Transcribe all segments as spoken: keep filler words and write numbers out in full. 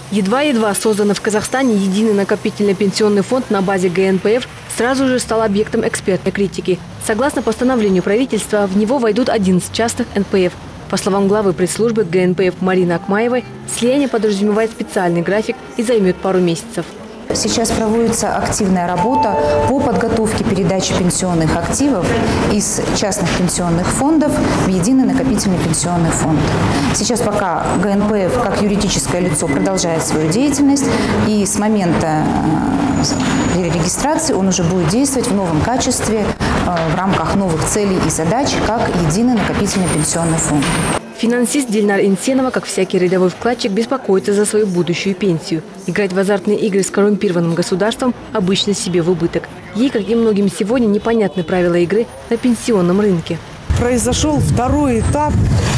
Едва-едва созданный в Казахстане единый накопительный пенсионный фонд на базе гэ эн пэ эф сразу же стал объектом экспертной критики. Согласно постановлению правительства, в него войдут одиннадцать частных эн пэ эф. По словам главы пресс-службы гэ эн пэ эф Марины Акмаевой, слияние подразумевает специальный график и займет пару месяцев. Сейчас проводится активная работа по подготовке передачи пенсионных активов из частных пенсионных фондов в единый накопительный пенсионный фонд. Сейчас пока гэ эн пэ эф как юридическое лицо продолжает свою деятельность, и с момента перерегистрации он уже будет действовать в новом качестве в рамках новых целей и задач, как единый накопительный пенсионный фонд. Финансист Дильнар Инсенова, как всякий рядовой вкладчик, беспокоится за свою будущую пенсию. Играть в азартные игры с коррумпированным государством обычно себе в убыток. Ей, как и многим сегодня, непонятны правила игры на пенсионном рынке. Произошел второй этап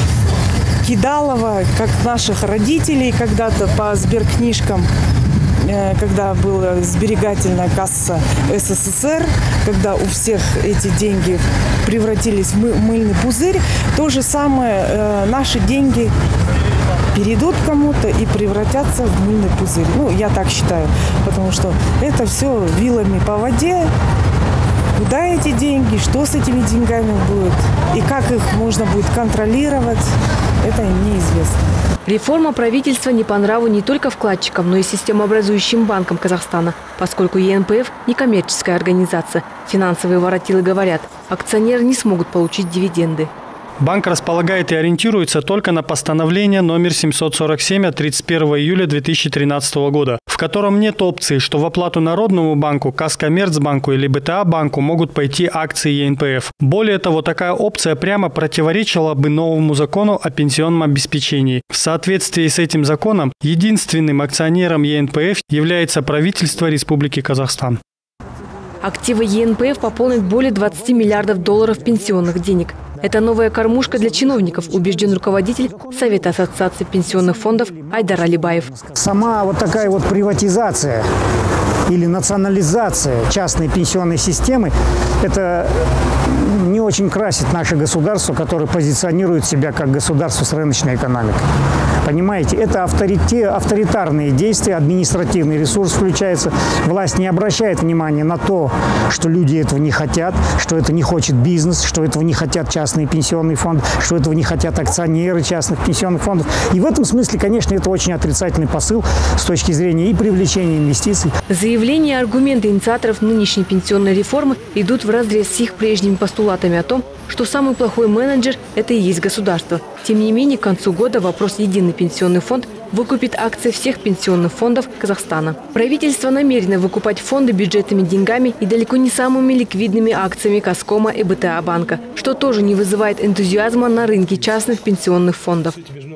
кидалова, как наших родителей когда-то по сберкнижкам, когда была сберегательная касса эс эс эс эр, когда у всех эти деньги превратились в мыльный пузырь. То же самое э, наши деньги перейдут кому-то и превратятся в мыльный пузырь. Ну, я так считаю, потому что это все вилами по воде. Куда эти деньги, что с этими деньгами будет и как их можно будет контролировать, это неизвестно. Реформа правительства не по нраву не только вкладчикам, но и системообразующим банкам Казахстана, поскольку е эн пэ эф – некоммерческая организация. Финансовые воротилы говорят, акционеры не смогут получить дивиденды. Банк располагает и ориентируется только на постановление номер семьсот сорок семь от тридцать первого июля две тысячи тринадцатого года, в котором нет опции, что в оплату Народному банку, Казкоммерцбанку или бэ тэ а банку могут пойти акции е эн пэ эф. Более того, такая опция прямо противоречила бы новому закону о пенсионном обеспечении. В соответствии с этим законом, единственным акционером е эн пэ эф является правительство Республики Казахстан. Активы е эн пэ эф пополнят более двадцати миллиардов долларов пенсионных денег. Это новая кормушка для чиновников, убежден руководитель Совета ассоциации пенсионных фондов Айдар Алибаев. Сама вот такая вот приватизация или национализация частной пенсионной системы, это не очень красит наше государство, которое позиционирует себя как государство с рыночной экономикой. Понимаете, это авторите, авторитарные действия, административный ресурс включается. Власть не обращает внимания на то, что люди этого не хотят, что это не хочет бизнес, что этого не хотят частные пенсионные фонды, что этого не хотят акционеры частных пенсионных фондов. И в этом смысле, конечно, это очень отрицательный посыл с точки зрения и привлечения инвестиций. Заявления и аргументы инициаторов нынешней пенсионной реформы идут вразрез с их прежними постулатами о том, что самый плохой менеджер – это и есть государство. Тем не менее, к концу года вопрос «Единый пенсионный фонд» выкупит акции всех пенсионных фондов Казахстана. Правительство намерено выкупать фонды бюджетными деньгами и далеко не самыми ликвидными акциями Казкома и бэ тэ а банка, что тоже не вызывает энтузиазма на рынке частных пенсионных фондов.